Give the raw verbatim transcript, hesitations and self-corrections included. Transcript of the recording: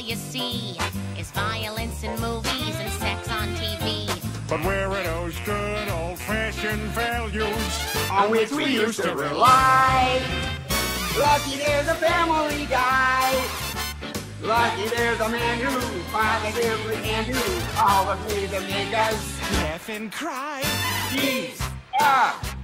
you see is violence in movies and sex on T V. But where are those good old-fashioned values on which we used to rely? Lucky there's a Family Guy. Lucky there's a man who positively can do all the things that make us laugh and cry. He's a